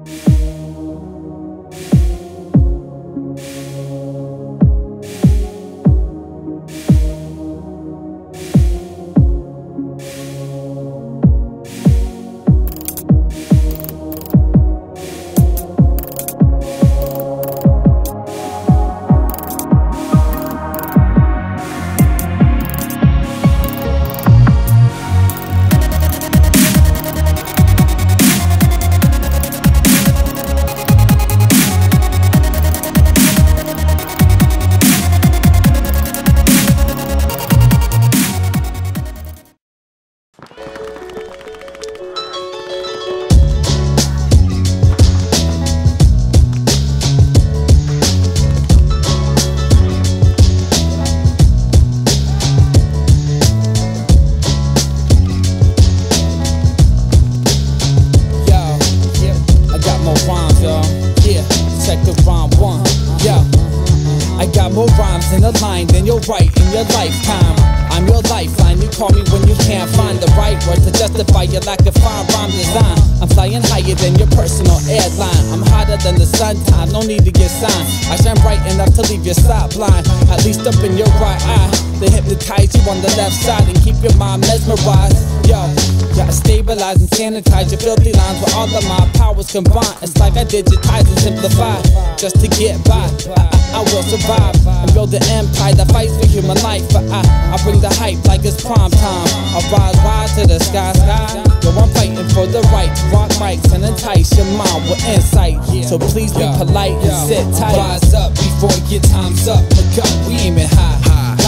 More rhymes in a line than you'll write in your lifetime. I'm your lifeline, you call me when you can't find the right words to justify your lack of fine rhyme design. I'm flying higher than your personal airline. I'm hotter than the sun time, no need to get signed. I shine bright enough to leave your side blind, at least up in your right eye. They hypnotize you on the left side and keep your mind mesmerized. Yo, gotta stabilize and sanitize your filthy lines with all of my powers combined. It's like I digitize and simplify just to get by. I will survive and build an empire that fights for human life. But I bring the hype like it's prime time. I rise to the sky. Yo, I'm fighting for the right to rock mics and entice your mind with insight. So please be polite and sit tight. Rise up before your time's up. Look up, we aiming high.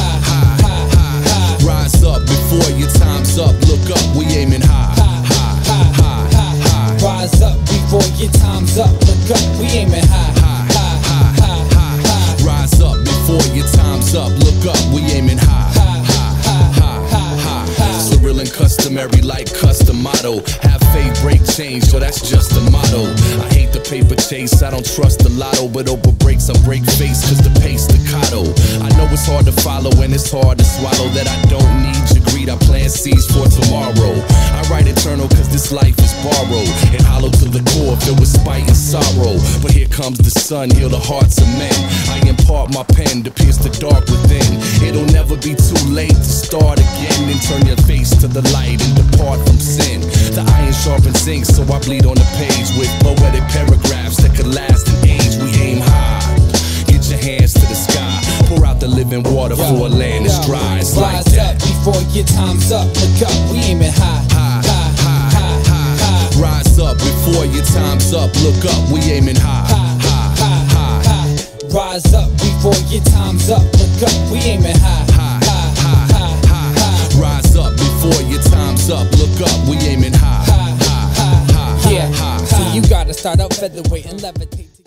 Rise up before your time's up. Look up, we aiming high. Rise up before your time's up. Look up, we aiming high. Rise up before your time's up. Look up, we aiming high. Surreal and customary like custom motto. Have faith, break change, so that's just a motto. I hate the paper chase, I don't trust the lotto. But over breaks, I break face, cause the pace staccato. I know it's hard to follow and it's hard to swallow that I don't need your greed, I plant seeds for tomorrow. I write eternal cause this life is borrowed and hollow to the core, filled with spite and sorrow. But here comes the sun, heal the hearts of men. I impart my pen to pierce the dark within. It'll never be too late to start again and turn your face to the light and depart from sin. The iron sharpens ink, so I bleed on the page with poetic paragraphs that could last an age. We aim high, get your hands to the sky, pour out the living water for a land that's dry. It's like that. Rise up before your time's up. Look up, we aiming high. Rise up before your time's up. Look up, we aiming high. Rise up before your time's up. Look up, we aiming high. Rise up before your time's up. Look up, we aiming high. Yeah, so you gotta start out featherweight and levitate.